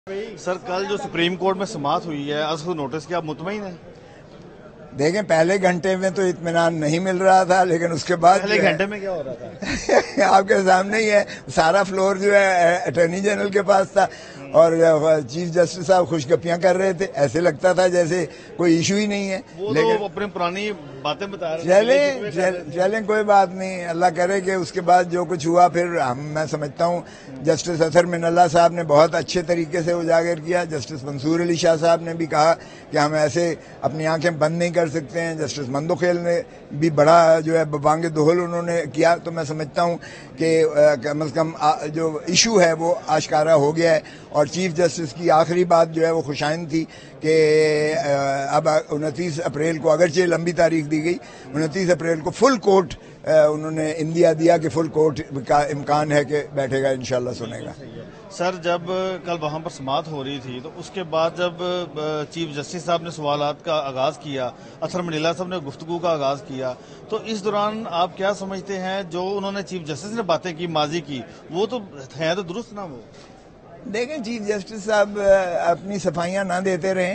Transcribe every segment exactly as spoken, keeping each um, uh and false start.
Sir कल जो supreme court में समाअत हुई है आज को नोटिस किया, आप मुतमईन हैं? देखें, पहले घंटे में तो इत्मीनान नहीं मिल रहा था, लेकिन उसके बाद पहले घंटे में क्या हो रहा था? आपके सामने ही है, सारा फ्लोर जो है अटॉर्नी जनरल के पास था और चीफ जस्टिस साहब खुशगपियां कर रहे थे। ऐसे लगता था जैसे कोई इशू ही नहीं है। वो लेकिन तो अपनी पुरानी बातें बता रहे चले चले, चले कोई बात नहीं, अल्लाह करे कि उसके बाद जो कुछ हुआ फिर हम मैं समझता हूँ जस्टिस अतहर मिनल्ला साहब ने बहुत अच्छे तरीके से उजागर किया। जस्टिस मंसूर अली शाह साहब ने भी कहा कि हम ऐसे अपनी आंखें बंद नहीं कर सकते हैं। जस्टिस मंदोखेल ने भी बड़ा जो है बबांगे दोहल उन्होंने किया। तो मैं समझता हूँ कि कम अज कम जो इशू है वो आश्कारा हो गया है। और चीफ जस्टिस की आखिरी बात जो है वो खुशाइन थी कि अब उनतीस अप्रैल को, अगरचे लंबी तारीख दी गई, उनतीस अप्रैल को फुल कोर्ट उन्होंने इंदिया दिया कि फुल कोर्ट का इम्कान है कि बैठेगा, इंशाल्लाह सुनेगा। सर जब कल वहाँ पर समाअत हो रही थी तो उसके बाद जब चीफ जस्टिस साहब ने सवालात का आगाज़ किया, अतहर मिनल्ला साहब ने गुफ्तगू का आगाज़ किया, तो इस दौरान आप क्या समझते हैं जो उन्होंने चीफ जस्टिस ने बातें की माजी की, वो तो है तो दुरुस्त ना? वो देखें, चीफ जस्टिस साहब अपनी सफाइयां ना देते रहें,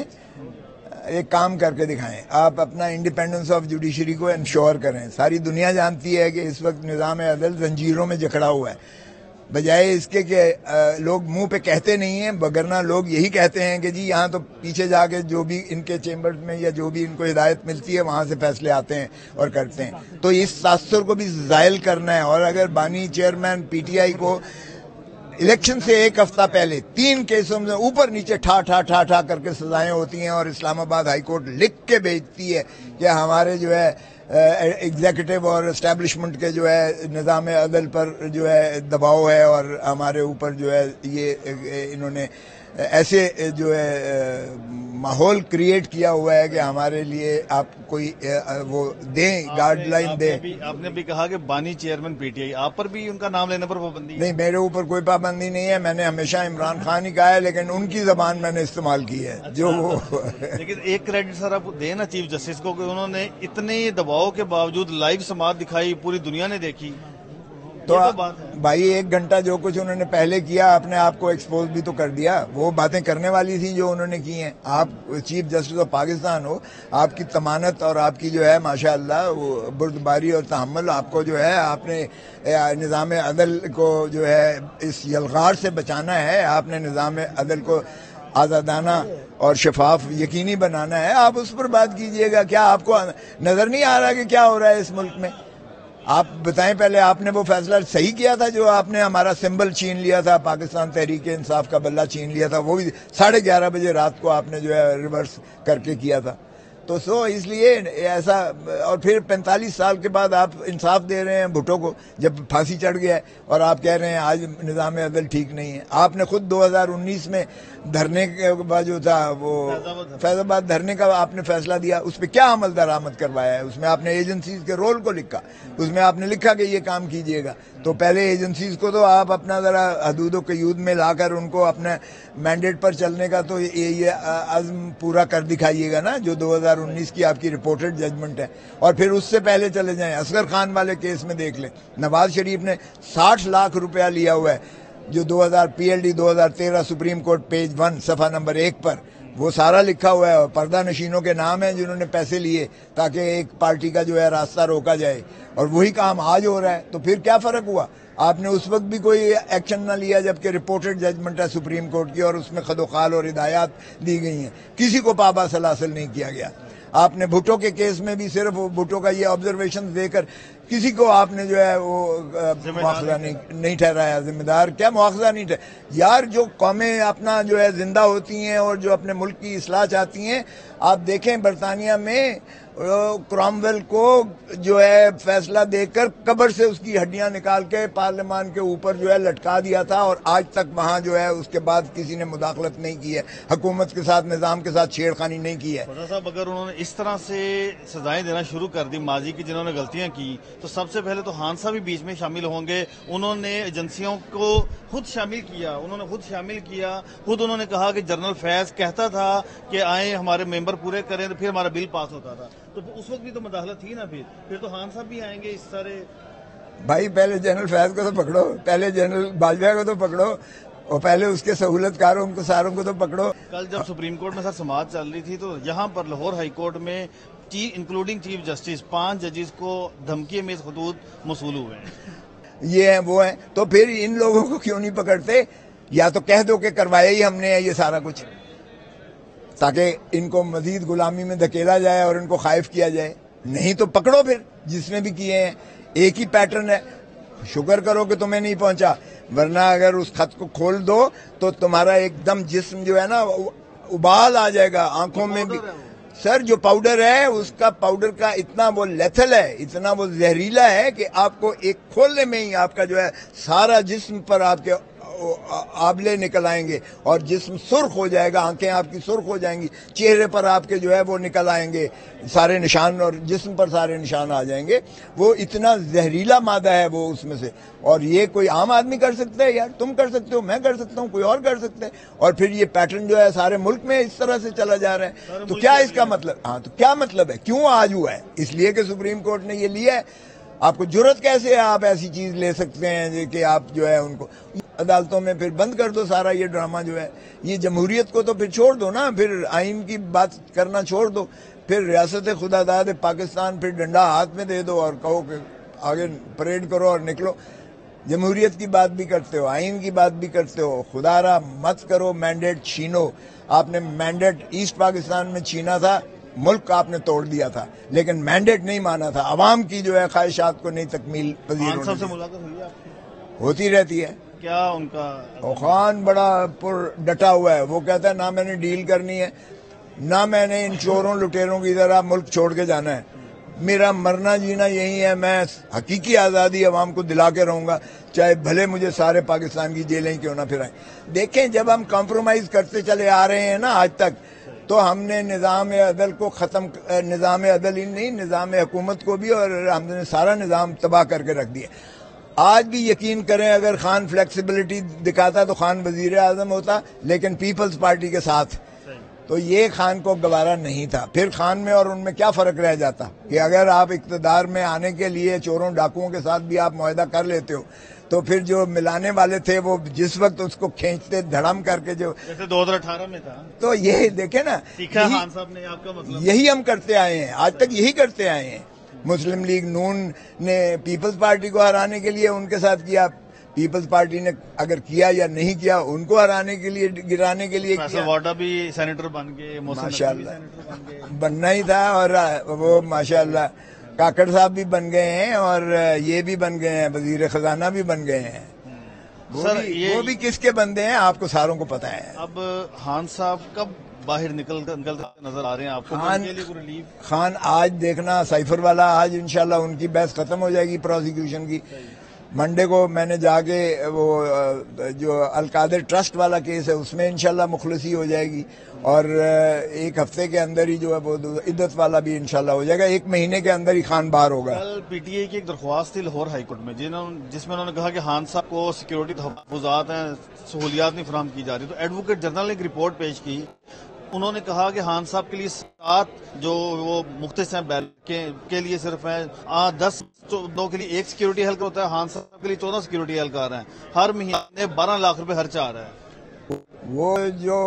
एक काम करके दिखाएं। आप अपना इंडिपेंडेंस ऑफ जुडिशरी को इंश्योर करें। सारी दुनिया जानती है कि इस वक्त निज़ाम अदल जंजीरों में जकड़ा हुआ है। बजाय इसके कि लोग मुंह पे कहते नहीं हैं, वगरना लोग यही कहते हैं कि जी यहाँ तो पीछे जाके जो भी इनके चेम्बर्स में या जो भी इनको हिदायत मिलती है वहाँ से फैसले आते हैं और करते हैं। तो इस तासुर को भी ज़ायल करना है। और अगर बानी चेयरमैन पीटीआई को इलेक्शन से एक हफ्ता पहले तीन केसों में ऊपर नीचे ठा ठा ठा ठा करके सजाएं होती हैं और इस्लामाबाद हाई कोर्ट लिख के भेजती है कि हमारे जो है एग्जीक्यूटिव और एस्टैब्लिशमेंट के जो है निज़ाम अदल पर जो है दबाव है और हमारे ऊपर जो है ये इन्होंने ऐसे जो है माहौल क्रिएट किया हुआ है कि हमारे लिए आप कोई वो दें, गाइडलाइन दें। आपने, आपने भी कहा कि बानी चेयरमैन पीटीआई, आप पर भी उनका नाम लेने पर पाबंदी है? नहीं, मेरे ऊपर कोई पाबंदी नहीं है। मैंने हमेशा इमरान खान ही कहा है, लेकिन उनकी जबान मैंने इस्तेमाल की है। अच्छा, जो वो लेकिन एक क्रेडिट सर आप देना चीफ जस्टिस को कि उन्होंने इतने दबाव के बावजूद लाइव समाअत दिखाई, पूरी दुनिया ने देखी। तो, तो भाई एक घंटा जो कुछ उन्होंने पहले किया अपने आप को एक्सपोज भी तो कर दिया। वो बातें करने वाली थी जो उन्होंने की हैं। आप चीफ जस्टिस ऑफ पाकिस्तान हो, आपकी तमानत और आपकी जो है माशाअल्लाह वो बुर्दबारी और तहम्मुल आपको जो है आपने निज़ाम अदल को जो है इस यलगार से बचाना है। आपने निज़ाम अदल को आज़ादाना और शफाफ यकीनी बनाना है। आप उस पर बात कीजिएगा। क्या आपको नजर नहीं आ रहा कि क्या हो रहा है इस मुल्क में? आप बताएं, पहले आपने वो फैसला सही किया था जो आपने हमारा सिंबल छीन लिया था, पाकिस्तान तहरीक इंसाफ का बल्ला छीन लिया था, वो भी साढ़े ग्यारह बजे रात को आपने जो है रिवर्स करके किया था। तो सो इसलिए ऐसा, और फिर पैंतालीस साल के बाद आप इंसाफ दे रहे हैं भुट्टो को, जब फांसी चढ़ गया है, और आप कह रहे हैं आज निज़ाम अदल ठीक नहीं है। आपने खुद दो हज़ार उन्नीस में धरने के बाद जो था वो फैजाबाद धरने का आपने फैसला दिया, उस पर क्या अमल दरामद करवाया है? उसमें आपने एजेंसीज के रोल को लिखा, उसमें आपने लिखा कि ये काम कीजिएगा। तो पहले एजेंसीज को तो आप अपना जरा हदूद कयूद में लाकर उनको अपने मैंडेट पर चलने का तो ये ये अज़्म पूरा कर दिखाइएगा ना, जो दो हज़ार उन्नीस की आपकी रिपोर्टेड जजमेंट है। और फिर उससे पहले चले जाएं, असगर खान वाले केस में देख लें, नवाज शरीफ ने साठ लाख रुपया लिया हुआ है, जो दो हज़ार पीएलडी दो हज़ार तेरह सुप्रीम कोर्ट पेज वन सफा नंबर एक पर वो सारा लिखा हुआ है। और पर्दा नशीनों के नाम है जिन्होंने पैसे लिए ताकि एक पार्टी का जो है रास्ता रोका जाए, और वही काम आज हो रहा है। तो फिर क्या फर्क हुआ? आपने उस वक्त भी कोई एक्शन ना लिया जबकि रिपोर्टेड जजमेंट है सुप्रीम कोर्ट की और उसमें खदोखाल और हिदायत दी गई हैं। किसी को पाबा सलासल नहीं किया गया। आपने भुट्टो के केस में भी सिर्फ भुट्टो का ये ऑब्जर्वेशन देकर किसी को आपने जो है वो मुआखजा नहीं नहीं ठहराया जिम्मेदार। क्या मुआखजा नहीं ठहराया यार? जो कौमें अपना जो है जिंदा होती हैं और जो अपने मुल्क की इस्लाह चाहती हैं, आप देखें बरतानिया में क्रॉमवेल को जो है फैसला देकर कब्र से उसकी हड्डियां निकाल के पार्लियामान के ऊपर जो है लटका दिया था, और आज तक वहां जो है उसके बाद किसी ने मुदाखलत नहीं की है, हुकूमत के साथ निजाम के साथ छेड़खानी नहीं की है। साहब अगर उन्होंने इस तरह से सजाएं देना शुरू कर दी माजी की जिन्होंने गलतियां की, तो सबसे पहले तो खान साहब भी बीच में शामिल होंगे। उन्होंने एजेंसियों को खुद शामिल किया, उन्होंने खुद शामिल किया, खुद उन्होंने कहा कि जनरल फैज कहता था कि आए हमारे मेंबर पूरे करें तो फिर हमारा बिल पास होता था। तो उस वक्त भी तो मुदाखलत थी ना, फिर फिर तो खान साहब भी आएंगे इस सारे। भाई पहले जनरल फैज को तो पकड़ो, पहले जनरल बाजवा को तो पकड़ो। اور پہلے اس کے سہولت کاروں کو ساروں کو تو پکڑو. کل جب سپریم کورٹ میں سر سماعت چل رہی تھی تو یہاں پر لاہور ہائی کورٹ میں انکلوڈنگ چیف جسٹس پانچ ججز کو دھمکی میں خطوط موصول ہوئے ہیں. یہ ہیں وہ ہیں, تو پھر ان لوگوں کو کیوں نہیں پکڑتے؟ یا تو کہہ دو کہ کروایا ہی ہم نے ہے یہ سارا کچھ, تاکہ ان کو مزید غلامی میں دھکیلا جائے اور ان کو خائف کیا جائے. نہیں تو پکڑو پھر جس نے بھی کیے ہیں, ایک ہی پیٹرن ہے. شکر کرو کہ تمہیں نہیں پہنچا, ورنہ اگر اس خط کو کھول دو تو تمہارا ایک دم جسم جو ہے نا ابال آ جائے گا, آنکھوں میں بھی. سر جو پاؤڈر ہے اس کا پاؤڈر کا اتنا وہ لیتھل ہے, اتنا وہ زہریلا ہے کہ آپ کو ایک کھولنے میں ہی آپ کا جو ہے سارا جسم پر آپ کے آبلے نکل آئیں گے اور جسم سرخ ہو جائے گا, آنکھیں آپ کی سرخ ہو جائیں گی, چہرے پر آپ کے جو ہے وہ نکل آئیں گے سارے نشان, اور جسم پر سارے نشان آ جائیں گے. وہ اتنا زہریلا مادہ ہے وہ اس میں سے, اور یہ کوئی عام آدمی کر سکتا ہے؟ یار تم کر سکتے ہو, میں کر سکتا ہوں, کوئی اور کر سکتا ہے. اور پھر یہ پیٹرن جو ہے سارے ملک میں اس طرح سے چلا جا رہا ہے. تو کیا اس کا مطلب, ہاں تو کیا مطلب ہے, کیوں آج ہوا ہے؟ اس لیے کہ سپریم کورٹ نے یہ لیا ہے. آپ کو جرت کیسے ہے آپ ایسی چیز لے سکتے ہیں کہ آپ جو ہے ان کو عدالتوں میں پھر بند کر دو سارا یہ ڈرامہ جو ہے. یہ جمہوریت کو تو پھر چھوڑ دو نا, پھر آئین کی بات کرنا چھوڑ دو, پھر ریاست خدا داد پاکستان پھر ڈنڈا ہاتھ میں دے دو اور کہو کہ آگے پریڈ کرو اور نکلو. جمہوریت کی بات بھی کرتے ہو, آئین کی بات بھی کرتے ہو, خدا را مت کرو مینڈیٹ چھینو. آپ نے مینڈیٹ ایسٹ پاکستان میں چھینا تھا, ملک آپ نے توڑ دیا تھا, لیکن مینڈیٹ نہیں مانا تھا, عوام کی جو ہے خواہشات کو نہیں تکمیل پذیر خان صاحب سے ملاقات ہوئی آپ کی؟ ہوتی رہتی ہے. کیا ان کا خان بڑا پر ڈٹا ہوا ہے, وہ کہتا ہے نہ میں نے ڈیل کرنی ہے, نہ میں نے ان چوروں لٹیروں کی طرح ملک چھوڑ کے جانا ہے. میرا مرنا جینا یہی ہے, میں حقیقی آزادی عوام کو دلا کے رہوں گا, چاہے بھلے مجھے سارے پاکستان کی جیلیں کیوں نہ پھرائیں. دیکھیں جب ہم کمپرومائز کرتے چلے آ رہے ہیں نا آج تک, تو ہم نے نظام عدل کو ختم, نظام عدل ہی نہیں نظام حکومت کو بھی, اور ہم نے سارا نظام تباہ کر کے رکھ دیا. آج بھی یقین کریں اگر خان فلیکسیبلٹی دکھاتا تو خان وزیر اعظم ہوتا, لیکن پیپلز پارٹی کے ساتھ, تو یہ خان کو گوارا نہیں تھا. پھر خان میں اور ان میں کیا فرق رہ جاتا کہ اگر آپ اقتدار میں آنے کے لیے چوروں ڈاکوؤں کے ساتھ بھی آپ معاہدہ کر لیتے ہو, تو پھر جو ملانے والے تھے وہ جس وقت اس کو کھینچتے دھڑم کر کے, جو جیسے دو ہزار اٹھارہ میں تھا, تو یہ دیکھیں نا, خان صاحب نے آپ کا مطلب یہی ہم کرتے آئے ہیں, آج تک یہی کرتے آئے ہیں. مسلم لیگ نون نے پیپلز پارٹی کو ہرانے کے لیے ان کے ساتھ کیا, پیپلز پارٹی نے اگر کیا یا نہیں کیا ان کو ہرانے کے لیے, گرانے کے لیے کیا. واڈا بھی سینیٹر بن گئے, ماشاء اللہ بننا ہی تھا, اور وہ ماشاء اللہ کاکڑ صاحب بھی بن گئے ہیں, اور یہ بھی بن گئے ہیں, وزیر خزانہ بھی بن گئے ہیں. سر وہ بھی کس کے بندے ہیں آپ کو ساروں کو پتا ہے. اب خان صاحب کب باہر نکل نکل نظر آ رہے ہیں آپ کو؟ خان خان آج دیکھنا سائفر والا, آج انشاءاللہ ان کی بحث ختم ہو جائے گی پروسیکیوشن کی. منڈے کو میں نے جا کے وہ جو القادر ٹرسٹ والا کیس ہے اس میں انشاءاللہ مخلصی ہو جائے گی, اور ایک ہفتے کے اندر ہی جو ہے وہ عدت والا بھی انشاءاللہ ہو جائے گا, ایک مہینے کے اندر ہی خان باہر ہوگا. کل پی ٹی آئی کی ایک درخواست تھی لاہور ہائی کورٹ میں جس میں انہوں نے کہا کہ خان صاحب کو سیکیورٹی تحفظات ہیں, سہولیات نہیں فراہم کی جا رہی. تو ایڈوکیٹ جنرل نے ایک رپورٹ پیش کی, انہوں نے کہا کہ خان صاحب کے لیے سات جو وہ مختص ہیں بیل کے لیے صرف ہیں, دس دو کے لیے ایک سیکیورٹی اہلکار ہوتا ہے, خان صاحب کے لیے چودہ سیکیورٹی اہلکار ہیں, ہر مہینے بارہ لاکھ روپے خرچ آ رہا ہے. وہ جو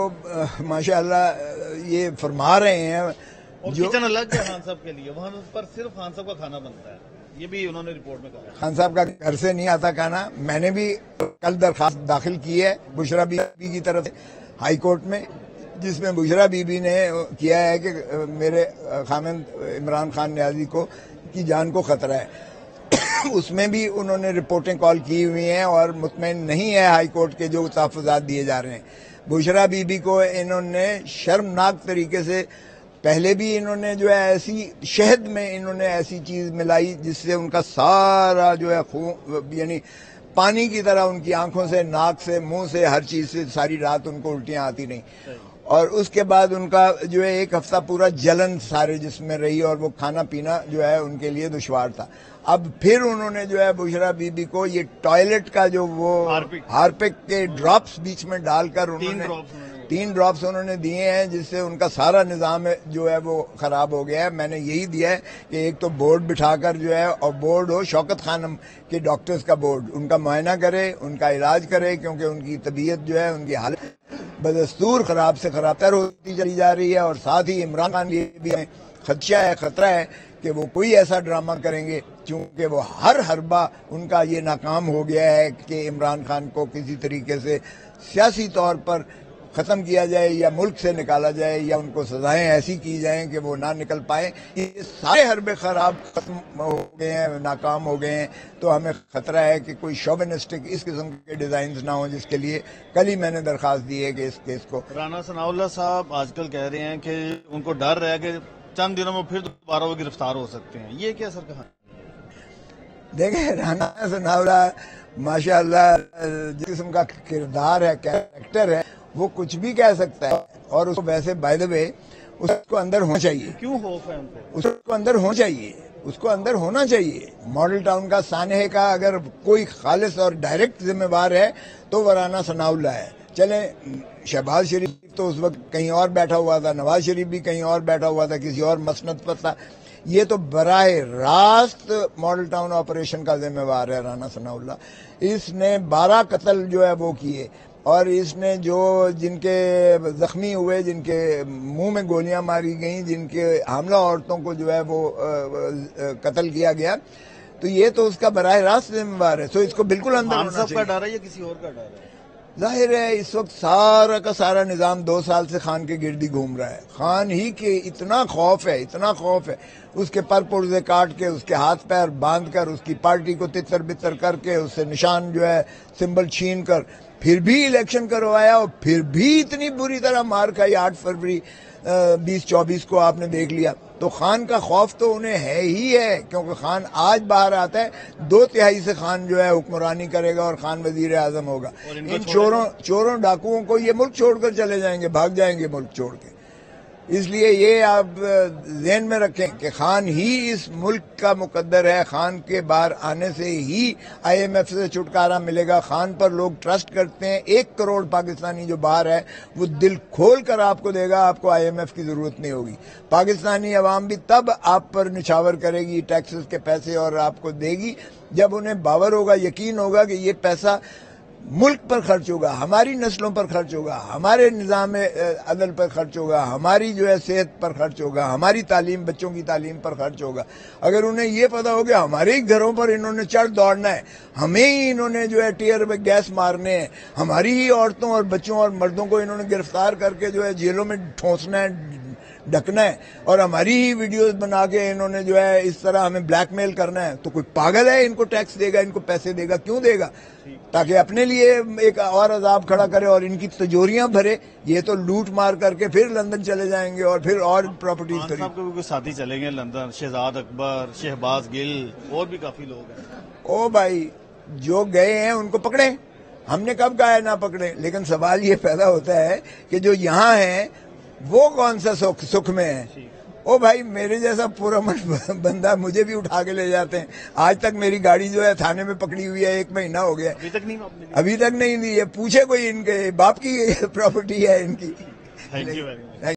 ماشاءاللہ یہ فرما رہے ہیں, جو کچن الگ ہے خان صاحب کے لیے, وہاں پر صرف خان صاحب کا کھانا بنتا ہے, یہ بھی انہوں نے رپورٹ میں کہا. خان صاحب کا گھر سے نہیں آتا کھانا. میں نے بھی کل درخواست داخل کی ہے بشرا بی بی کی طرف سے ہائی کورٹ میں, جس میں بشرا بی بی نے کیا ہے کہ میرے خامند عمران خان نیازی کو کی جان کو خطرہ ہے. اس میں بھی انہوں نے رپورٹیں کال کی ہوئی ہیں اور مطمئن نہیں ہے ہائی کورٹ کے جو تحفظات دیے جا رہے ہیں. بشرا بی بی کو انہوں نے شرمناک طریقے سے, پہلے بھی انہوں نے جو ہے ایسی شہد میں انہوں نے ایسی چیز ملائی جس سے ان کا سارا جو ہے خون یعنی پانی کی طرح ان کی آنکھوں سے, ناک سے, منہ سے, ہر چیز سے ساری رات ان کو الٹیاں آتی رہیں, اور اس کے بعد ان کا جو ہے ایک ہفتہ پورا جلن سارے جسم میں رہی, اور وہ کھانا پینا جو ہے ان کے لیے دشوار تھا. اب پھر انہوں نے جو ہے بشرا بی بی کو یہ ٹوائلٹ کا جو وہ ہارپک کے ڈراپس بیچ میں ڈال کر انہوں نے تین ڈراپس انہوں نے دیے ہیں جس سے ان کا سارا نظام جو ہے وہ خراب ہو گیا ہے. میں نے یہی دیا ہے کہ ایک تو بورڈ بٹھا کر جو ہے, اور بورڈ ہو شوکت خانم کے ڈاکٹرز کا بورڈ, ان کا معائنہ کرے, ان کا علاج کرے, کیونکہ ان کی طبیعت جو ہے, ان کی حالت بدستور خراب سے خراب تر ہوتی چلی جا رہی ہے. اور ساتھ ہی عمران خان یہ بھی خدشہ ہے, خطرہ ہے کہ وہ کوئی ایسا ڈرامہ کریں گے, چونکہ وہ ہر حربہ ان کا یہ ناکام ہو گیا ہے کہ عمران خان کو کسی طریقے سے سیاسی طور پر ختم کیا جائے یا ملک سے نکالا جائے یا ان کو سزائیں ایسی کی جائیں کہ وہ نہ نکل پائیں. یہ سارے حربے خراب ختم ہو گئے ہیں, ناکام ہو گئے ہیں. تو ہمیں خطرہ ہے کہ کوئی شوونسٹک اس قسم کے ڈیزائنز نہ ہوں, جس کے لیے کل ہی میں نے درخواست دی ہے کہ اس کیس کو. رانا ثناءاللہ صاحب آج کل کہہ رہے ہیں کہ ان کو ڈر ہے کہ چند دنوں میں پھر دوبارہ وہ گرفتار ہو سکتے ہیں, یہ کیا سر کہا؟ دیکھیں, رانا ثناءاللہ ماشاء اللہ جس قسم کا کردار ہے, کیریکٹر ہے, وہ کچھ بھی کہہ سکتا ہے. اور اس کو ویسے بائی دا وے اس کو اندر ہونا چاہیے. کیوں خوف ہے ان کو؟ اس کو اندر ہونا چاہیے, اس کو اندر ہونا چاہیے. ماڈل ٹاؤن کا سانحے کا اگر کوئی خالص اور ڈائریکٹ ذمہ دار ہے تو وہ رانا ثناءاللہ ہے. چلیں, شہباز شریف تو اس وقت کہیں اور بیٹھا ہوا تھا, نواز شریف بھی کہیں اور بیٹھا ہوا تھا, کسی اور مسند پر تھا. یہ تو براہ راست ماڈل ٹاؤن آپریشن کا ذمہ دار ہے رانا ثناءاللہ. اس نے بارہ قتل جو ہے وہ کیے, اور اس نے جو جن کے زخمی ہوئے, جن کے منہ میں گولیاں ماری گئیں, جن کے حاملہ عورتوں کو جو ہے وہ قتل کیا گیا, تو یہ تو اس کا براہ راست ذمہ دار ہے. تو اس کو بالکل اندر ہونا چاہیے. کا ڈر ہے یا کسی اور کا ڈر ہے؟ ظاہر ہے اس وقت سارا کا سارا نظام دو سال سے خان کے گردی گھوم رہا ہے. خان ہی کے اتنا خوف ہے, اتنا خوف ہے, اس کے پر پرزے کاٹ کے, اس کے ہاتھ پیر باندھ کر, اس کی پارٹی کو تتر بتر کر کے, اس سے نشان جو ہے سمبل چھین کر, پھر بھی الیکشن کروایا, اور پھر بھی اتنی بری طرح مار کھائی. آٹھ فروری بیس چوبیس کو آپ نے دیکھ لیا. تو خان کا خوف تو انہیں ہے ہی ہے, کیونکہ خان آج باہر آتا ہے, دو تہائی سے خان جو ہے حکمرانی کرے گا اور خان وزیر اعظم ہوگا. ان چوروں چوروں ڈاکوؤں کو یہ ملک چھوڑ کر چلے جائیں گے, بھاگ جائیں گے ملک چھوڑ کے. اس لیے یہ آپ ذہن میں رکھیں کہ خان ہی اس ملک کا مقدر ہے. خان کے باہر آنے سے ہی آئی ایم ایف سے چھٹکارا ملے گا. خان پر لوگ ٹرسٹ کرتے ہیں. ایک کروڑ پاکستانی جو باہر ہے وہ دل کھول کر آپ کو دے گا, آپ کو آئی ایم ایف کی ضرورت نہیں ہوگی. پاکستانی عوام بھی تب آپ پر نچھاور کرے گی ٹیکسز کے پیسے, اور آپ کو دے گی جب انہیں باور ہوگا, یقین ہوگا کہ یہ پیسہ ملک پر خرچ ہوگا, ہماری نسلوں پر خرچ ہوگا, ہمارے نظام عدل پر خرچ ہوگا, ہماری جو ہے صحت پر خرچ ہوگا, ہماری تعلیم, بچوں کی تعلیم پر خرچ ہوگا. اگر انہیں یہ پتا ہو کہ ہمارے ہی گھروں پر انہوں نے چڑھ دوڑنا ہے, ہمیں ہی انہوں نے جو ہے ٹیئر میں گیس مارنے ہیں, ہماری ہی عورتوں اور بچوں اور مردوں کو انہوں نے گرفتار کر کے جو ہے جیلوں میں ٹھونسنا ہے, ڈھکنا ہے, اور ہماری ہی ویڈیوز بنا کے انہوں نے جو ہے اس طرح ہمیں بلیک میل کرنا ہے, تو کوئی پاگل ہے ان کو ٹیکس دے گا, ان کو پیسے دے گا؟ کیوں دے گا؟ تاکہ اپنے لیے ایک اور عذاب کھڑا کرے اور ان کی تجوریاں بھرے. یہ تو لوٹ مار کر کے پھر لندن چلے جائیں گے اور پھر اور پراپرٹیز خرید. صاحب کو کوئی ساتھی چلیں گے لندن, شہزاد اکبر, شہباز گل, اور بھی کافی لوگ ہیں. او بھائی, جو گئے ہیں ان کو پکڑیں. ہم نے کب کہا ہے نہ پکڑیں, لیکن سوال یہ پیدا ہوتا ہے کہ جو یہاں ہیں وہ کون سا سکھ سکھ میں ہے. او بھائی, میرے جیسا پرامن بندہ مجھے بھی اٹھا کے لے جاتے ہیں. آج تک میری گاڑی جو ہے تھانے میں پکڑی ہوئی ہے, ایک مہینہ ہو گیا, ابھی تک نہیں ابھی تک نہیں دی ہے. پوچھے کوئی, ان کے باپ کی پراپرٹی ہے ان کی. Thank you very much.